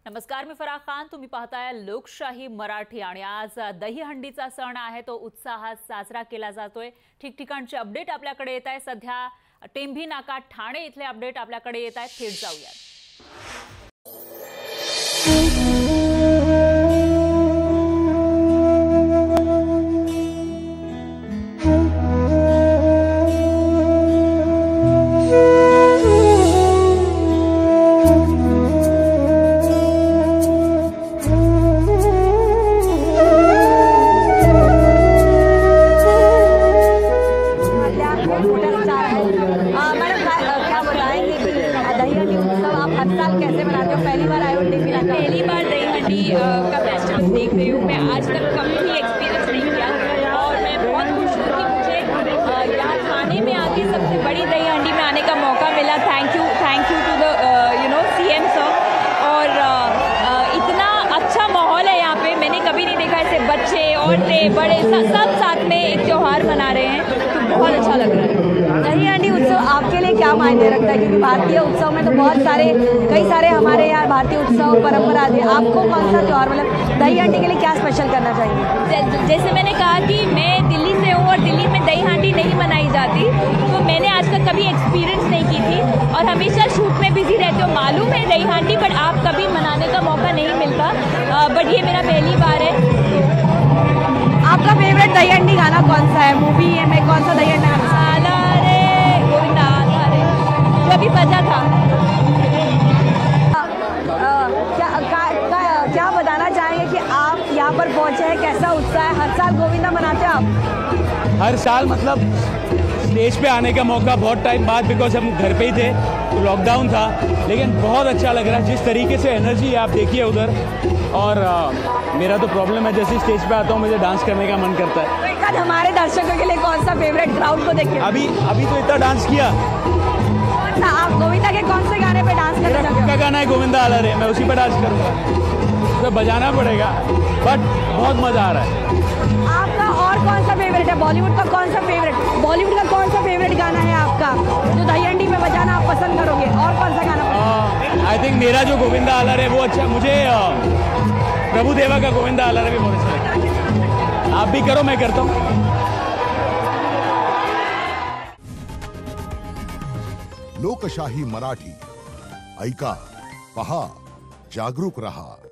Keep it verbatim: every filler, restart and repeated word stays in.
नमस्कार, मी फराह खान. तुम्ही पाहताय लोकशाही मराठी. आणि आज दहीहंडीचा सण आहे, तो उत्साहात साजरा केला जातोय. ठिकठिकाणचे अपडेट आपल्याकडे येत आहे. सध्या टेंभी नाका ठाणे इथले अपडेट आपल्याकडे येत आहेत. थेट जाऊयात. कैसे मनाते हो? पहली बार आए हो टेंभी नाका? पहली बार दहीहंडी का फेस्टिवल देख रही हूँ. मैं आज तक कभी भी एक्सपीरियंस नहीं किया और मैं बहुत खुश हूँ कि मुझे यहाँ थाने में आके सबसे बड़ी दहीहंडी में आने का मौका मिला. Thank you thank you to the you know CM sir. और uh, इतना अच्छा माहौल है यहाँ पे, मैंने कभी नहीं देखा ऐसे. बच्चे, औरतें, बड़े सब साथ में एक त्यौहार मना रहे हैं, तो बहुत अच्छा लग रहा है. दहीहंडी उत्सव आपके लिए क्या मायने रखता है? क्योंकि भारतीय उत्सव में तो बहुत सारे कई सारे हमारे यहाँ भारतीय उत्सव परंपरा है. आपको कौन सा त्यौहार, मतलब दहीहंडी के लिए क्या स्पेशल करना चाहिए? जैसे मैंने कहा कि मैं दिल्ली से हूँ और दिल्ली में दहीहंडी नहीं मनाई जाती, तो मैंने आज तक कभी एक्सपीरियंस नहीं की थी और हमेशा शूट में बिजी रहते हो. मालूम है दहीहंडी, बट आप कभी मनाने का मौका नहीं मिलता. बट ये मेरा पहली बार है. आपका फेवरेट दहीहंडी गाना कौन सा है? मूवी में कौन सा दहीहंडी गाना? जो अभी बजा था. आ, आ, क्या का, का, क्या बताना चाहेंगे कि आप यहाँ पर पहुँचे हैं? कैसा उत्साह है? हर साल गोविंदा मनाते हो आप? हर साल, मतलब स्टेज पे आने का मौका बहुत टाइम बाद, बिकॉज हम घर पे ही थे, तो लॉकडाउन था. लेकिन बहुत अच्छा लग रहा है जिस तरीके से एनर्जी है, आप देखिए उधर. और आ, मेरा तो प्रॉब्लम है, जैसे स्टेज पे आता हूँ मुझे डांस करने का मन करता है. तो एक बार हमारे दर्शकों के लिए कौन सा फेवरेट क्राउड को देखिए? अभी अभी तो इतना डांस किया. आप गोविंदा के कौन से गाने पे डांस करना चाहते हो? का गाना है गोविंदा आला रे, मैं उसी पे डांस करूँगा. तो बजाना पड़ेगा, बट बहुत मज़ा आ रहा है. आपका और कौन सा फेवरेट है? बॉलीवुड का कौन सा फेवरेट बॉलीवुड का कौन सा फेवरेट गाना है आपका जो दहीहंडी में बजाना आप पसंद करोगे? और कौन सा गाना? आई थिंक मेरा जो गोविंदा आला रे वो अच्छा. मुझे प्रभु देवा का गोविंदा आला रे भी बहुत अच्छा लगता है. आप भी करो, मैं करता हूँ. लोकशाही मराठी ऐका, पहा, जागरूक रहा.